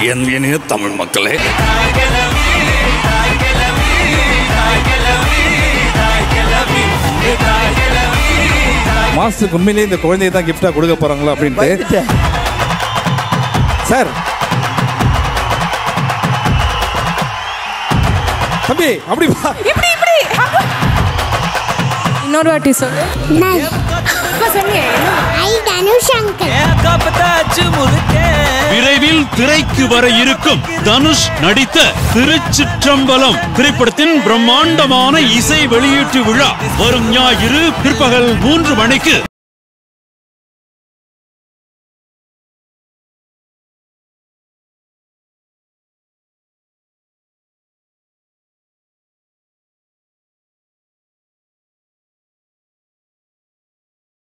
என் இனிய தமிழ் மக்களே, மாஸ்டருக்கு உண்மையிலேயே இந்த குழந்தையை தான் கிஃப்டா கொடுக்க போறாங்களா அப்படின்ட்டு. சார் தம்பி அப்படி இன்னொரு வாட்டி சொல்லு. விரைவில் திரைக்கு வர இருக்கும் தனுஷ் நடித்த திருச்சிற்றம்பலம் திரைப்படத்தின் பிரம்மாண்டமான இசை வெளியீட்டு விழா வரும் ஞாயிறு பிற்பகல் 3 மணிக்கு